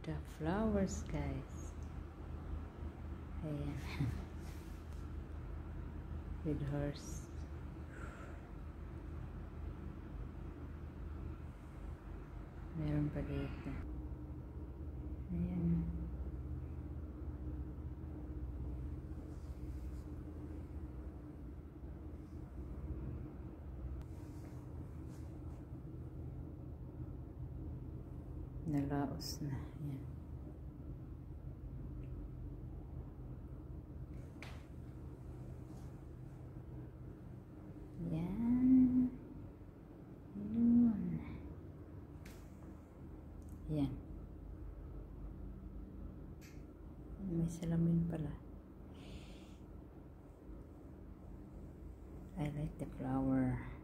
the flowers, guys. Ayan. With horse. Meron pa dito. Ayan. Nalaos na. Ayan. Ayan. Yun. Ayan. May salamin pala. I like the flower.